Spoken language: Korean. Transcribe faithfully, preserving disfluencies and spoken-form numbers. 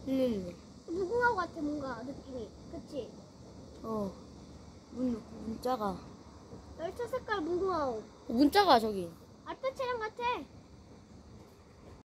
일일이. 무궁화 같아 뭔가 느낌이. 그치? 어. 문, 문자가. 열차 색깔 무궁화. 문자가 저기.